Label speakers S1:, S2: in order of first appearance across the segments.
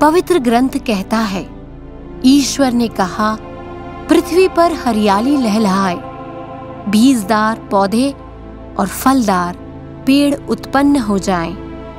S1: पवित्र ग्रंथ कहता है, ईश्वर ने कहा, पृथ्वी पर हरियाली लहलहाए, बीजदार पौधे और फलदार पेड़ उत्पन्न हो जाएं।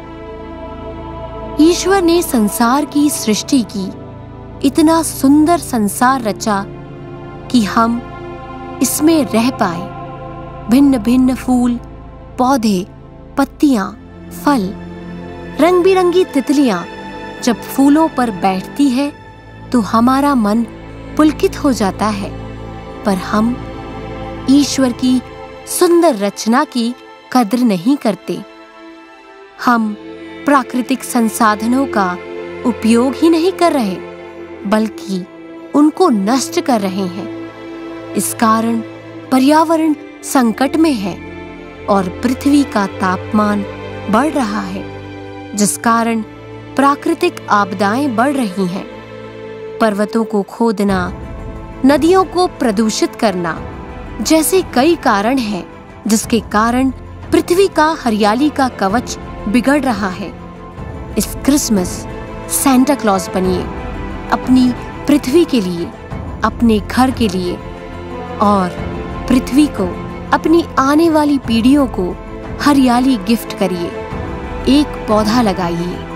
S1: ईश्वर ने संसार की सृष्टि की, इतना सुंदर संसार रचा कि हम इसमें रह पाए। भिन्न भिन्न फूल, पौधे, पत्तियां, फल, रंग बिरंगी तितलियां जब फूलों पर बैठती है तो हमारा मन पुलकित हो जाता है। पर हम ईश्वर की सुंदर रचना की कद्र नहीं करते। हम प्राकृतिक संसाधनों का उपयोग ही नहीं कर रहे, बल्कि उनको नष्ट कर रहे हैं। इस कारण पर्यावरण संकट में है और पृथ्वी का तापमान बढ़ रहा है, जिस कारण प्राकृतिक आपदाएं बढ़ रही हैं। पर्वतों को खोदना, नदियों को प्रदूषित करना जैसे कई कारण हैं, जिसके कारण पृथ्वी का हरियाली का कवच बिगड़ रहा है। इस क्रिसमस सैंटा क्लॉज बनिए, अपनी पृथ्वी के लिए, अपने घर के लिए और पृथ्वी को, अपनी आने वाली पीढ़ियों को हरियाली गिफ्ट करिए। एक पौधा लगाइए।